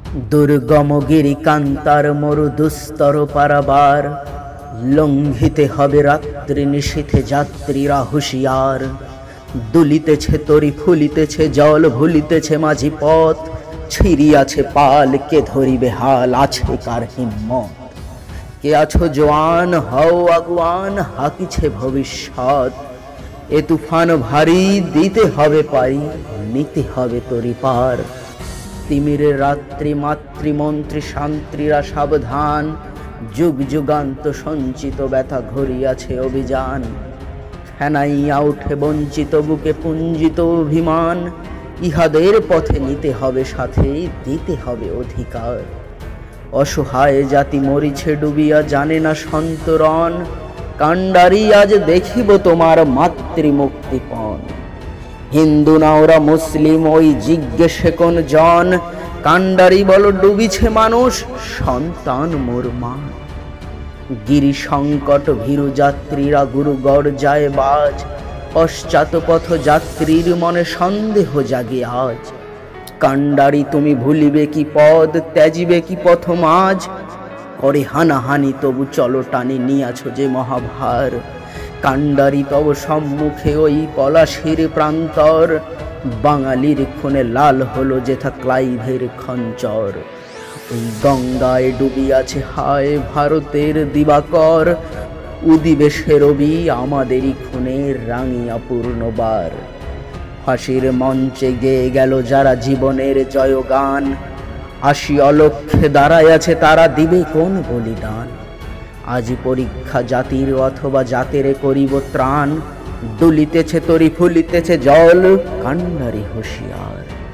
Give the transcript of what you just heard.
দুর্গম গিরিকান্তার মরু দুস্তর পারাবার, লঙ্ঘিতে হবে রাত্রি নিশীথে যাত্রীরা হুঁশিয়ার। দুলিতেছে তরি ফুলিতেছে জল ভুলিতেছে মাঝি পথ, ছিড়িয়াছে পাল কে ধরিবে হাল আছে কার হিম্মত। কে আছো জোয়ান হও আগুয়ান হাকিছে ভবিষ্যৎ, এ তুফান ভারী দিতে হবে পারি নিতে হবে তরি পার। তিমিরের রাত্রি মাতৃমন্ত্রী শান্ত্রীরা সাবধান, যুগ যুগান্ত সঞ্চিত ব্যথা ঘরিয়াছে অভিযান। ফেনাইয়া উঠে বঞ্চিত বুকে পুঞ্জিত অভিমান, ইহাদের পথে নিতে হবে সাথে দিতে হবে অধিকার। অসহায় জাতি মরিছে ডুবিয়া জানে না সন্তরণ, কাণ্ডারি আজ দেখিব তোমার মাতৃমুক্তিপণ। হিন্দু না ওরা মুসলিম ওই জিজ্ঞেসে কোন জন, কাণ্ডারি বল ডুবিছে মানুষ সন্তান মোর মা। গিরি সংকট ভীরু যাত্রীরা গুরু গর্জায় বাজ, পশ্চাৎ পথ যাত্রীর মনে সন্দেহ জাগে আজ। কাণ্ডারি তুমি ভুলিবে কি পদ ত্যাজিবে কি পথ মাঝ, করে হানাহানি তবু চলো টানি নিয়াছ যে মহাভার। কাণ্ডারি তব সম্মুখে ওই পলাশির প্রান্তর, বাঙালির খুনে লাল হলো যেথা ক্লাইভের খঞ্চর। ওই গঙ্গায় ডুবিয়াছে হায় ভারতের দিবাকর, উদিবে সে রবি আমাদেরই খুনে রাঙিয়া পূর্ণবার। ফাঁসির মঞ্চে গেয়ে গেল যারা জীবনের জয়গান, আসি অলক্ষ্যে দাঁড়াইয়াছে তারা দিবে কোন বলিদান। আজি পরীক্ষা জাতির অথবা জাতের করিব ত্রাণ, দুলিতেছে তরি ফুলিতেছে জল কাণ্ডারি হুঁশিয়ার।